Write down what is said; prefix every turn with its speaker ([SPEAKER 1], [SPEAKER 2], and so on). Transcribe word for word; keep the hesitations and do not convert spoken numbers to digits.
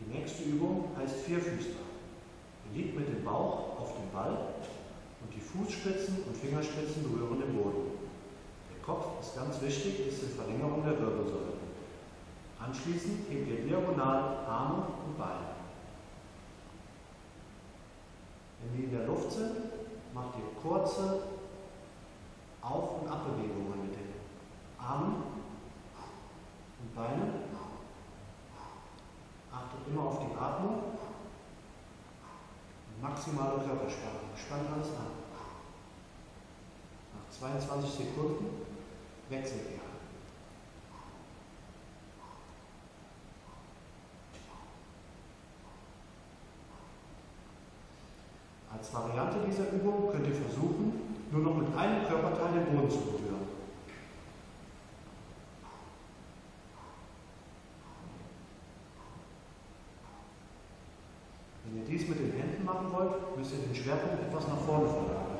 [SPEAKER 1] Die nächste Übung heißt Vierfüßler. Ihr liegt mit dem Bauch auf dem Ball und die Fußspitzen und Fingerspitzen berühren den Boden. Der Kopf ist ganz wichtig, ist in Verlängerung der Wirbelsäule. Anschließend hebt ihr diagonal Arme und Beine. Wenn die in der Luft sind, macht ihr kurze Auf- und Abbewegungen mit den Armen und Beinen. Achtet immer auf die Atmung und maximale Körperspannung. Spannt alles an. Nach zweiundzwanzig Sekunden wechselt ihr. Als Variante dieser Übung könnt ihr versuchen, nur noch mit einem Körperteil den Boden zu berühren. Wenn ihr dies mit den Händen machen wollt, müsst ihr den Schwerpunkt etwas nach vorne verlagern.